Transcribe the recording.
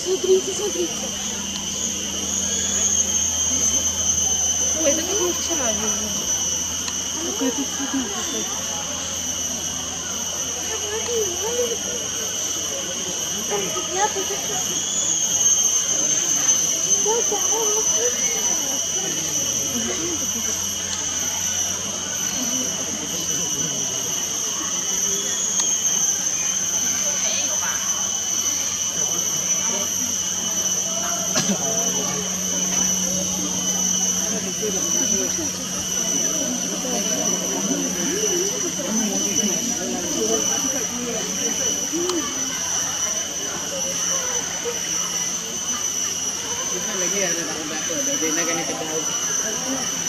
Смотрите, смотрите. Ой, это как мы вчера видели. Какая-то цветная какая-то. Lagi ada nak bantu, ada nak kena kedai.